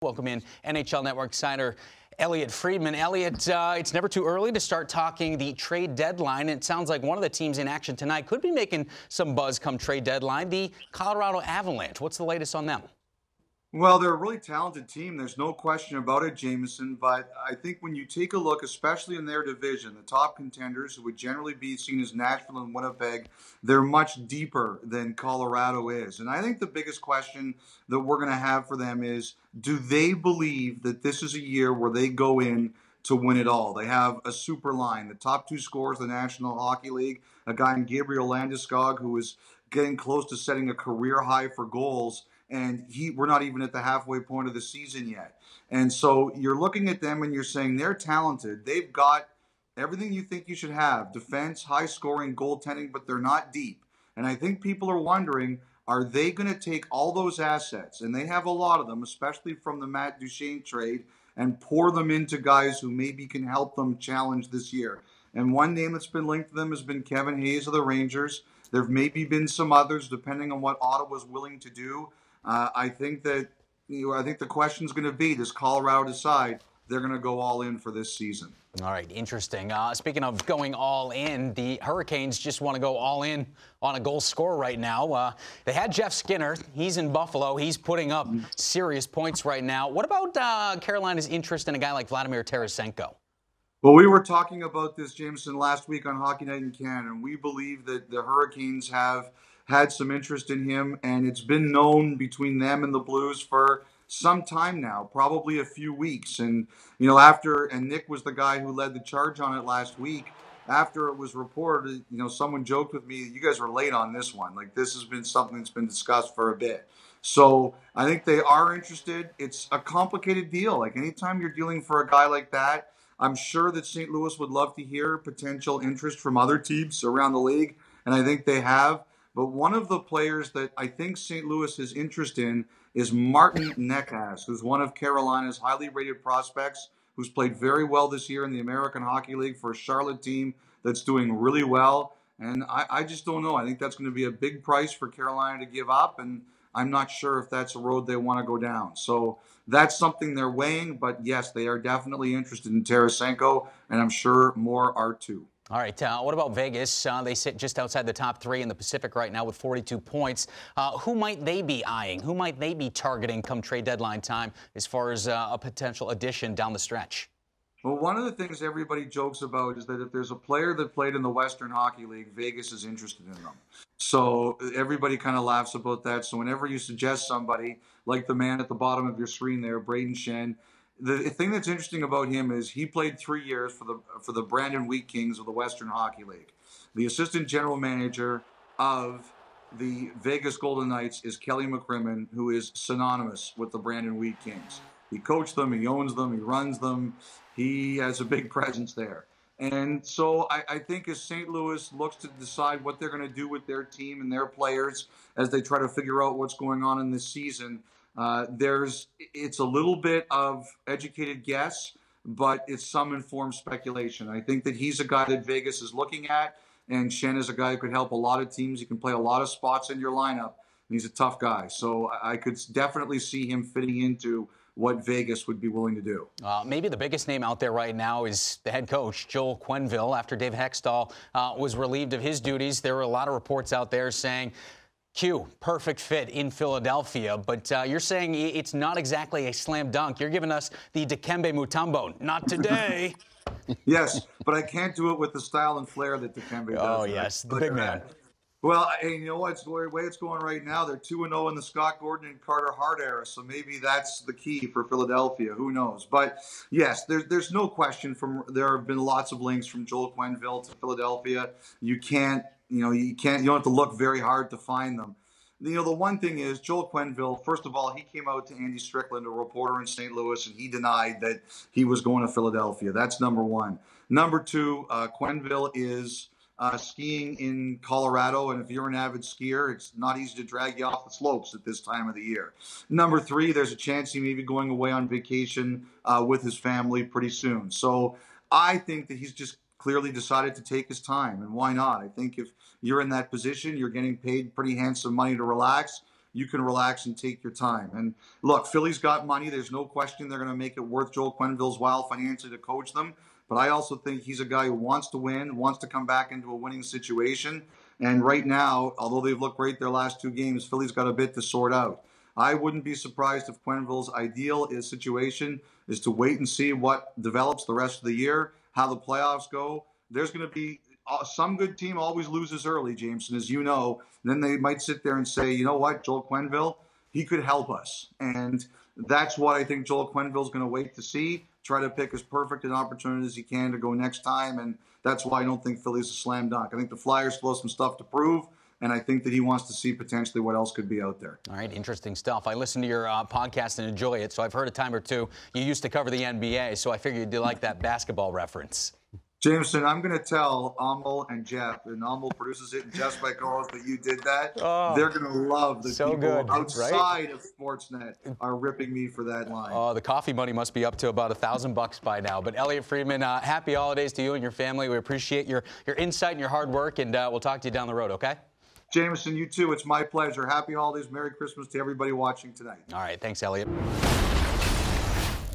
welcome in NHL Network insider Elliotte Friedman. Elliotte, it's never too early to start talking the trade deadline. It sounds like one of the teams in action tonight could be making some buzz come trade deadline, the Colorado Avalanche. What's the latest on them? Well, they're a really talented team. There's no question about it, Jameson. But I think when you take a look, especially in their division, the top contenders, who would generally be seen as Nashville and Winnipeg, they're much deeper than Colorado is. And I think the biggest question that we're going to have for them is, do they believe that this is a year where they go in to win it all? They have a super line. The top two scorers in the National Hockey League, a guy in Gabriel Landeskog, who is getting close to setting a career high for goals. And we're not even at the halfway point of the season yet. And so you're looking at them and you're saying they're talented. They've got everything you think you should have: defense, high scoring, goaltending, but they're not deep. And I think people are wondering, are they going to take all those assets, and they have a lot of them, especially from the Matt Duchene trade, and pour them into guys who maybe can help them challenge this year? And one name that's been linked to them has been Kevin Hayes of the Rangers. There have maybe been some others, depending on what Ottawa's willing to do. I think the question is going to be, does Colorado decide they're going to go all in for this season? All right, interesting. Speaking of going all in, the Hurricanes just want to go all in on a goal scorer right now. They had Jeff Skinner. He's in Buffalo. He's putting up serious points right now. What about Carolina's interest in a guy like Vladimir Tarasenko? Well, we were talking about this, Jameson, last week on Hockey Night in Canada, and we believe that the Hurricanes have had some interest in him, and it's been known between them and the Blues for some time now, probably a few weeks. And, and Nick was the guy who led the charge on it last week. After it was reported, someone joked with me, you guys were late on this one. Like, this has been something that's been discussed for a bit. So I think they are interested. It's a complicated deal. Like, anytime you're dealing for a guy like that, I'm sure that St. Louis would love to hear potential interest from other teams around the league, and I think they have. But one of the players that I think St. Louis is interested in is Martin Necas, who's one of Carolina's highly rated prospects, who's played very well this year in the American Hockey League for a Charlotte team that's doing really well. And I just don't know. I think that's going to be a big price for Carolina to give up, and I'm not sure if that's a road they want to go down. So that's something they're weighing. But, yes, they are definitely interested in Tarasenko, and I'm sure more are too. All right, what about Vegas? They sit just outside the top three in the Pacific right now with 42 points. Who might they be eyeing? Who might they be targeting come trade deadline time as far as a potential addition down the stretch? Well, one of the things everybody jokes about is that if there's a player that played in the Western Hockey League, Vegas is interested in them. So everybody kind of laughs about that. So whenever you suggest somebody, like the man at the bottom of your screen there, Brayden Schenn, the thing that's interesting about him is he played 3 years for the Brandon Wheat Kings of the Western Hockey League. The assistant general manager of the Vegas Golden Knights is Kelly McCrimmon, who is synonymous with the Brandon Wheat Kings. He coached them, he owns them, he runs them. He has a big presence there. And so I think as St. Louis looks to decide what they're going to do with their team and their players as they try to figure out what's going on in this season, it's a little bit of educated guess, but it's some informed speculation. I think that he's a guy that Vegas is looking at, and Schenn is a guy who could help a lot of teams. He can play a lot of spots in your lineup, and he's a tough guy. So I could definitely see him fitting into what Vegas would be willing to do. Maybe the biggest name out there right now is the head coach, Joel Quenneville. After Dave Hextall was relieved of his duties, there were a lot of reports out there saying, Q, perfect fit in Philadelphia, but you're saying it's not exactly a slam dunk. You're giving us the Dikembe Mutombo. Not today. Yes, but I can't do it with the style and flair that Dikembe does. Oh, yes, the big man. Well, hey, you know what? The way it's going right now, they're 2-0 in the Scott Gordon and Carter Hart era, so maybe that's the key for Philadelphia. Who knows? But, yes, there's no question. There have been lots of links from Joel Quenneville to Philadelphia. You don't have to look very hard to find them. The one thing is, Joel Quenneville, first of all, he came out to Andy Strickland, a reporter in St. Louis, and he denied that he was going to Philadelphia. That's number one. Number two, Quenneville is skiing in Colorado, and if you're an avid skier, it's not easy to drag you off the slopes at this time of the year. Number three, there's a chance he may be going away on vacation with his family pretty soon. So I think that he's just clearly decided to take his time, and why not? I think if you're in that position, you're getting paid pretty handsome money to relax. you can relax and take your time. And look, Philly's got money. There's no question they're going to make it worth Joel Quenneville's while financially to coach them. But I also think he's a guy who wants to win, wants to come back into a winning situation. And right now, although they've looked great their last 2 games, Philly's got a bit to sort out. I wouldn't be surprised if Quenneville's ideal situation is to wait and see what develops the rest of the year, how the playoffs go. There's going to be some good team always loses early, Jameson, as you know. Then they might sit there and say, you know what, Joel Quenneville, he could help us. And that's what I think Joel Quenneville's going to wait to see, try to pick as perfect an opportunity as he can to go next time. And that's why I don't think Philly's a slam dunk. I think the Flyers still have some stuff to prove. And I think that he wants to see potentially what else could be out there. All right, interesting stuff. I listen to your podcast and enjoy it, so I've heard a time or two. You used to cover the NBA, so I figured you'd like that basketball reference. Jameson, I'm going to tell Amal and Jeff, and Amal produces it, and Jeff's my co-host, that you did that. Oh, they're going to love the so people good, outside right? of Sportsnet are ripping me for that line. Oh, the coffee money must be up to about $1,000 by now. But Elliotte Friedman, happy holidays to you and your family. We appreciate your insight and your hard work, and we'll talk to you down the road, okay? Jameson, you too. It's my pleasure. Happy holidays. Merry Christmas to everybody watching tonight. All right. Thanks, Elliotte.